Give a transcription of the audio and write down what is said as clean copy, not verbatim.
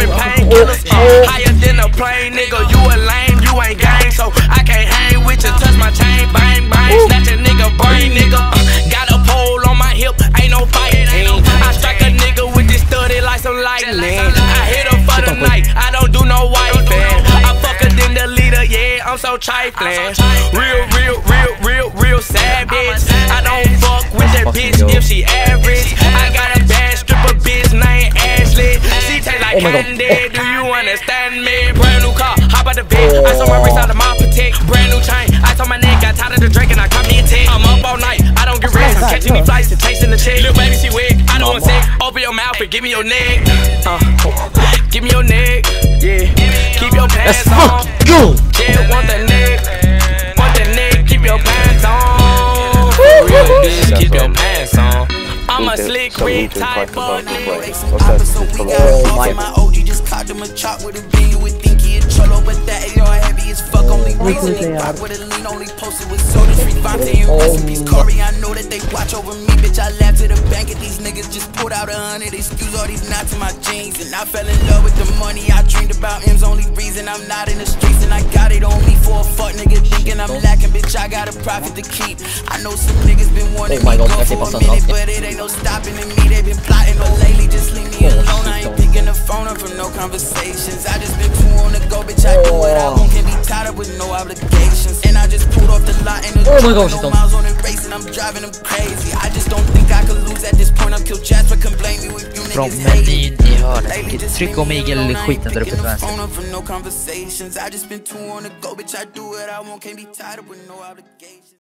popping painkillers. Higher than a plane, nigga. You a lame, you ain't gang, so I can't hang with you. Touch my chain, bang, bang. Snatch a nigga brain, nigga. Got a pole on my hip, ain't no fighting. I strike a nigga with this 30 like some lightning. I hit her for the night, I don't do no wife. I fuck her than the leader, yeah, I'm so trifling. Real savage. I don't fuck with that bitch if she average. I got a bad stripper bitch named Ashley. She taste like candy, do you understand me? Brand new car, hop out the bed. I saw my wrist out of my protect. Brand new chain, I told my neck, got tired of the drink and I caught me a tick. I'm up all night, I don't get rest. I'm catching these flights and chasing the chick. Little baby, she wig, I don't want sex. Open your mouth and give me your neck. Give me your neck, yeah. Keep your pants on. Yeah, want the neck. Want the neck, keep your pants on. Real bitch, keep your pants on. I'm a slick Rick type of nigga. We got a phone from my OG, just caught him a chop with a bean. You would think he a cholo, but that AR heavy as fuck. Only reason he rock with a lean, only posted with soda free Fonte and recipes. Corey, I know that they watch over me, bitch. I laughed to the bank at these niggas, just pulled out 100. Excuse all these knots in my jeans, and I fell in love with the money. I dreamed about M's, only reason I'm not in the streets, and I got it on me for a fuck nigga thinking I'm lacking, bitch. I got a profit to keep. I know some niggas been wanting me go for a minute, but it ain't no stopping in me. They been plotting, but lately just leave me alone. I ain't picking the phone up from no conversations. I just been too on the go, bitch. I do what I want, can't be tied up with no obligations. And I just pulled off the lot in the no miles on the race, and I'm driving them crazy. I just don't think I could lose at this point. I'm killed Jasper, can blame me if you niggas hate it. Ni hörde. Tryck om skiten där uppe till vänster. I just been too on the go, bitch. I do what I want, can't be tied up with no obligations.